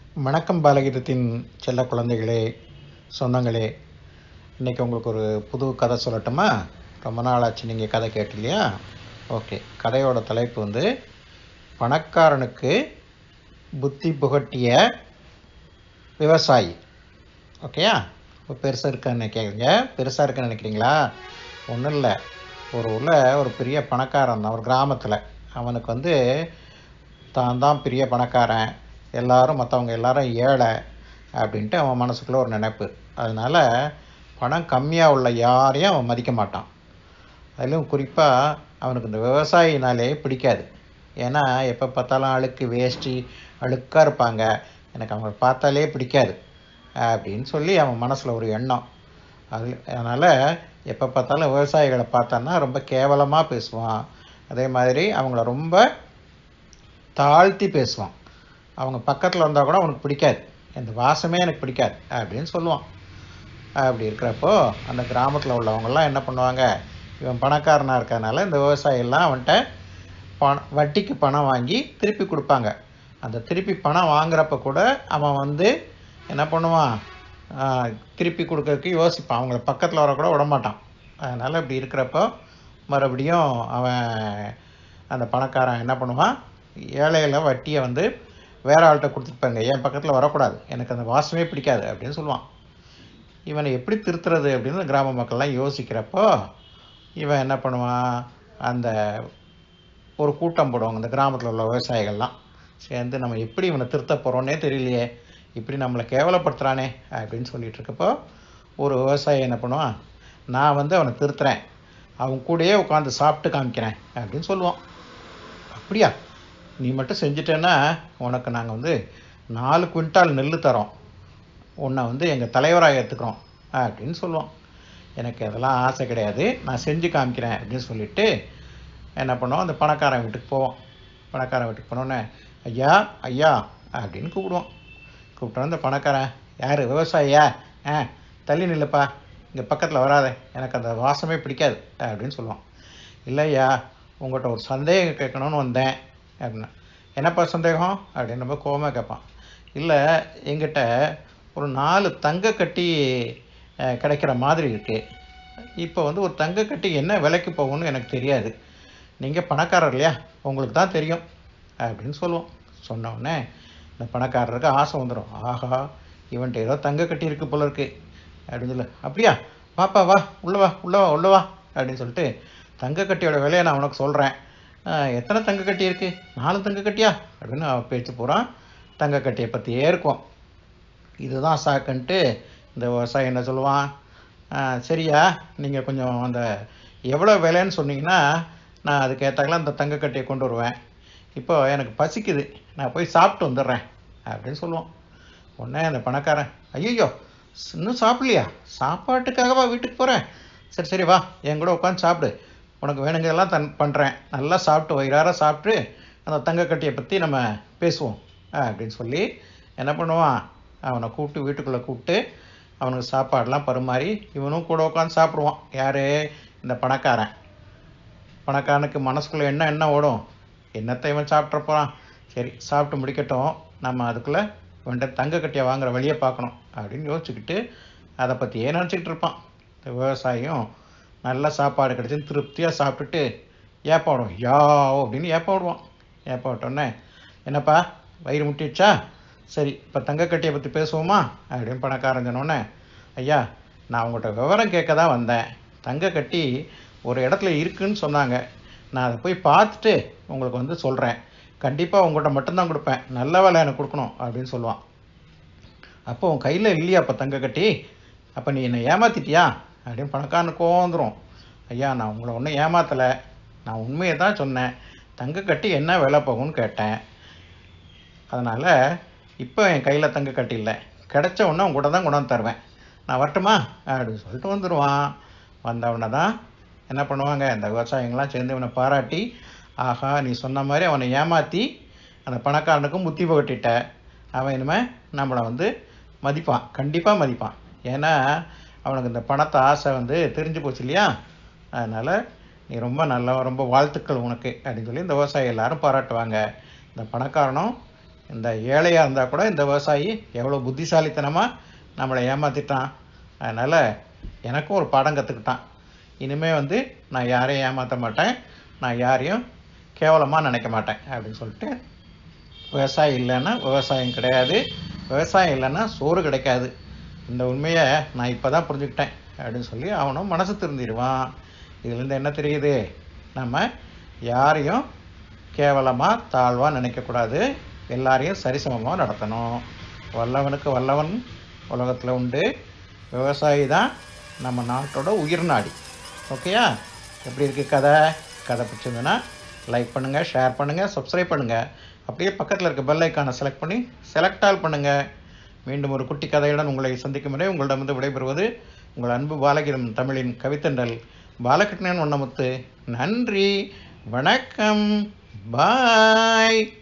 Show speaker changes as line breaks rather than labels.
வணக்கம் பாலகீதத்தின் செல்ல குழந்தைகளே, சொந்தங்களே. இன்றைக்கி உங்களுக்கு ஒரு புது கதை சொல்லட்டுமா? ரொம்ப நாள் ஆச்சு நீங்கள் கதை கேட்டு இல்லையா? ஓகே, கதையோட தலைப்பு வந்து பணக்காரனுக்கு புத்தி புகட்டிய விவசாயி. ஓகேயா? இப்போ பெருசாக இருக்கான்னு கேட்குறீங்க. பெருசாக இருக்குன்னு நினைக்கிறீங்களா? ஒன்றும் இல்லை. ஒரு ஊரில் ஒரு பெரிய பணக்காரன் தான், ஒரு கிராமத்தில். அவனுக்கு வந்து தான் தான் பெரிய பணக்காரன், மற்றவங்க எல்லாரும் ஏழை அப்படின்ட்டு அவன் மனசுக்குள்ளே ஒரு நினைப்பு. அதனால் பணம் கம்மியாக உள்ள யாரையும் அவன் மதிக்க மாட்டான். அதிலும் குறிப்பாக அவனுக்கு இந்த விவசாயினாலே பிடிக்காது. ஏன்னா எப்போ பார்த்தாலும் அழுக்கு வேஷ்டி அழுக்காக இருப்பாங்க, எனக்கு அவங்கள பார்த்தாலே பிடிக்காது அப்படின்னு சொல்லி அவன் மனசில் ஒரு எண்ணம். அதனால் எப்போ பார்த்தாலும் விவசாயிகளை பார்த்தான்னா ரொம்ப கேவலமாக பேசுவான். அதே மாதிரி அவங்கள ரொம்ப தாழ்த்தி பேசுவான். அவங்க பக்கத்தில் வந்தால் கூட அவனுக்கு பிடிக்காது, இந்த வாசமே எனக்கு பிடிக்காது அப்படின்னு சொல்லுவான். அப்படி இருக்கிறப்போ அந்த கிராமத்தில் உள்ளவங்கெல்லாம் என்ன பண்ணுவாங்க, இவன் பணக்காரனாக இருக்கிறதுனால இந்த விவசாயியெல்லாம் அவன்கிட்ட வட்டிக்கு பணம் வாங்கி திருப்பி கொடுப்பாங்க. அந்த திருப்பி பணம் வாங்குறப்ப கூட அவன் வந்து என்ன பண்ணுவான், திருப்பி கொடுக்கறதுக்கு யோசிப்பான். அவங்கள பக்கத்தில் வரக்கூட விடமாட்டான். அதனால் இப்படி இருக்கிறப்போ மறுபடியும் அவன் அந்த பணக்காரன் என்ன பண்ணுவான், ஏழையில் வட்டியை வந்து வேற ஆள்கிட்ட கொடுத்துருப்பாங்க, என் பக்கத்தில் வரக்கூடாது, எனக்கு அந்த வாசமே பிடிக்காது அப்படின்னு சொல்லுவான். இவனை எப்படி திருத்துறது அப்படின்னு கிராம மக்கள்லாம் யோசிக்கிறப்போ இவன் என்ன பண்ணுவான், அந்த ஒரு கூட்டம் போடுவாங்க இந்த கிராமத்தில் உள்ள விவசாயிகள்லாம் சேர்ந்து, நம்ம எப்படி இவனை திருத்த போகிறோன்னே தெரியலையே, இப்படி நம்மளை கேவலப்படுத்துகிறானே அப்படின்னு சொல்லிட்டு இருக்கப்போ ஒரு விவசாயி என்ன பண்ணுவான், நான் வந்து அவனை திருத்துறேன், அவன் கூடயே உட்காந்து சாப்பிட்டு காமிக்கிறேன் அப்படின்னு சொல்லுவான். அப்படியா, நீ மட்டும் செஞ்சிட்டேன்னா உனக்கு நாங்கள் வந்து 4 குவிண்டால் நெல் தரோம், உன்னை வந்து எங்கள் தலைவராக ஏற்றுக்கிறோம் அப்படின்னு சொல்லுவோம். எனக்கு அதெல்லாம் ஆசை கிடையாது, நான் செஞ்சு காமிக்கிறேன் அப்படின்னு சொல்லிவிட்டு என்ன பண்ணுவோம், அந்த பணக்காரன் வீட்டுக்கு போவோம். பணக்காரன் வீட்டுக்கு போனோன்னே ஐயா ஐயா அப்படின்னு கூப்பிடுவோம். கூப்பிட்டோன்னே இந்த பணக்காரன், யார் விவசாயியா, தள்ளி நில்லுப்பா, இங்கே பக்கத்தில் வராத, எனக்கு அந்த வாசமே பிடிக்காது அப்படின்னு சொல்லுவான். இல்லையா, உங்கள்கிட்ட ஒரு சந்தேகம் கேட்கணும்னு வந்தேன் அப்படின்னா. என்னப்பா சந்தேகம் அப்படின்னு ரொம்ப கோபமாக கேட்பான். இல்லை, எங்கிட்ட ஒரு 4 தங்க கட்டி கிடைக்கிற மாதிரி இருக்குது. இப்போ வந்து ஒரு தங்க கட்டி என்ன விலைக்கு போகும்னு எனக்கு தெரியாது, நீங்கள் பணக்காரர் இல்லையா, உங்களுக்கு தான் தெரியும் அப்படின்னு சொல்லுவோம். சொன்னோடனே இந்த பணக்காரருக்கு ஆசை வந்துடும், ஆஹா இவன்ட்டு ஏதோ தங்க கட்டி இருக்குது போல இருக்குது அப்படின்னு சொல்லு. அப்படியா, வாப்பா வா, உள்ளவா உள்ளவா உள்ளவா அப்படின்னு சொல்லிட்டு தங்க கட்டியோட விலையை நான் உனக்கு சொல்கிறேன், எத்தனை தங்க கட்டி இருக்குது, 4 தங்க கட்டியா அப்படின்னு பேச்சு போகிறான். தங்க கட்டியை பற்றியே இருக்கும். இதுதான் சாக்குன்ட்டு இந்த விவசாயி என்ன சொல்லுவான், சரியா நீங்கள் கொஞ்சம் அந்த எவ்வளோ விலைன்னு சொன்னீங்கன்னா நான் அதுக்கு ஏற்றாக்கலாம் அந்த தங்க கட்டியை கொண்டு வருவேன், இப்போ எனக்கு பசிக்குது, நான் போய் சாப்பிட்டு வந்துடுறேன் அப்படின்னு சொல்லுவோம். உடனே அந்த பணக்காரன், ஐயோ இன்னும் சாப்பிட்லையா, சாப்பாட்டுக்காகவா வீட்டுக்கு போகிறேன், சரி சரி வா என் கூட உட்காந்து சாப்பிடு, உனக்கு வேணுங்கிறதெல்லாம் பண்ணுறேன், நல்லா சாப்பிட்டு வயிறார சாப்பிட்டு அந்த தங்க கட்டியை பற்றி நம்ம பேசுவோம் அப்படின்னு சொல்லி என்ன பண்ணுவான், அவனை கூப்பிட்டு வீட்டுக்குள்ளே கூப்பிட்டு அவனுக்கு சாப்பாடெலாம் பரிமாறி இவனும் கூட உட்காந்து சாப்பிடுவான். யார், இந்த பணக்காரன். பணக்காரனுக்கு மனசுக்குள்ளே என்ன ஓடும், என்னத்தை இவன் சாப்பிட்ற போகிறான், சரி சாப்பிட்டு முடிக்கட்டும், நம்ம அதுக்குள்ளே இவன்கிட்ட தங்க கட்டியை வாங்குகிற வழியை பார்க்கணும் அப்படின்னு யோசிச்சுக்கிட்டு அதை பற்றியே நினச்சிக்கிட்டு இருப்பான். இந்த விவசாயியும் நல்லா சாப்பாடு கிடச்சின்னு திருப்தியாக சாப்பிட்டுட்டு ஏப்ப விடுவான், யாவோ அப்படின்னு ஏப்ப விடுவான். ஏப்ப விட்டோன்னே, என்னப்பா வயிறு முட்டிடுச்சா, சரி இப்போ தங்க கட்டியை பற்றி பேசுவோமா அப்படின்னு பணக்காரன் சொன்னோடனே, ஐயா நான் உங்கள்கிட்ட விவரம் கேட்க தான் வந்தேன், தங்க கட்டி ஒரு இடத்துல இருக்குதுன்னு சொன்னாங்க, நான் அதை போய் பார்த்துட்டு உங்களுக்கு வந்து சொல்கிறேன், கண்டிப்பாக உங்கள்கிட்ட மட்டும்தான் கொடுப்பேன், நல்ல வேலை எனக்கு கொடுக்கணும் அப்படின்னு சொல்லுவான். அப்போ உன் கையில் இல்லையா அப்போ தங்க கட்டி, அப்போ நீ என்னை ஏமாற்றிட்டியா அப்படின்னு பணக்காரனுக்கு வந்துடும். ஐயா நான் உங்களை ஒன்றும் ஏமாற்றலை, நான் உண்மையை தான் சொன்னேன், தங்க கட்டி என்ன விலை போகும்னு கேட்டேன், அதனால் இப்போ என் கையில் தங்க கட்டி இல்லை, கிடச்ச உடனே உங்கள்கிட்ட தான் கொண்டாந்து தருவேன், நான் வரட்டுமா அப்படின்னு சொல்லிட்டு வந்துடுவான். வந்தவனை தான் என்ன பண்ணுவாங்க, இந்த விவசாயிங்களாம் சேர்ந்து இவனை பாராட்டி, ஆஹா நீ சொன்ன மாதிரி அவனை ஏமாற்றி அந்த பணக்காரனுக்கும் புத்தி புகட்டிட்ட, அவன் இனிமேல் நம்மளை வந்து மதிப்பான், கண்டிப்பாக மதிப்பான், ஏன்னா அவனுக்கு இந்த பணத்தை ஆசை வந்து தெரிஞ்சு போச்சு இல்லையா, அதனால் நீ ரொம்ப நல்ல, ரொம்ப வாழ்த்துக்கள் உனக்கு அப்படின்னு சொல்லி இந்த விவசாயி எல்லாரும் பாராட்டுவாங்க. இந்த பணக்காரனும் இந்த ஏழையாக இருந்தால் கூட இந்த விவசாயி எவ்வளோ புத்திசாலித்தனமாக நம்மளை ஏமாற்றிட்டான். அதனால் எனக்கும் ஒரு பாடம் கற்றுக்கிட்டான். இனிமேல் நான் யாரையும் ஏமாற்ற மாட்டேன், நான் யாரையும் கேவலமாக நினைக்க மாட்டேன் அப்படின்னு சொல்லிட்டு, விவசாயம் இல்லைன்னா விவசாயம் கிடையாது, விவசாயம் இல்லைன்னா சோறு கிடைக்காது. இந்த உண்மையை நான் இப்போ தான் புரிஞ்சுக்கிட்டேன் அப்படின்னு சொல்லி அவனும் மனசு திருந்திடுவான். இதுலேருந்து என்ன தெரியுது? நம்ம யாரையும் கேவலமாக தாழ்வாக நினைக்கக்கூடாது, எல்லாரையும் சரிசமமாக நடத்தணும். வல்லவனுக்கு வல்லவன் உலகத்தில் உண்டு. விவசாயி தான் நம்ம நாட்டோட உயிர் நாடி. ஓகேயா? எப்படி இருக்குது கதை? கதை பிடிச்சிருந்ததுன்னா லைக் பண்ணுங்கள், ஷேர் பண்ணுங்கள், சப்ஸ்கிரைப் பண்ணுங்கள். அப்படியே பக்கத்தில் இருக்க பெல் ஐக்கானை செலக்ட் பண்ணி செலக்ட் ஆல் பண்ணுங்கள். மீண்டும் ஒரு குட்டி கதையுடன் உங்களை சந்திக்கும் வரை உங்களிடமிருந்து விடைபெறுவது உங்கள் அன்பு பாலகிரம் தமிழின் கவித்தண்டல் பாலகிருஷ்ணன் வண்ணமுத்து. நன்றி, வணக்கம், பாய்.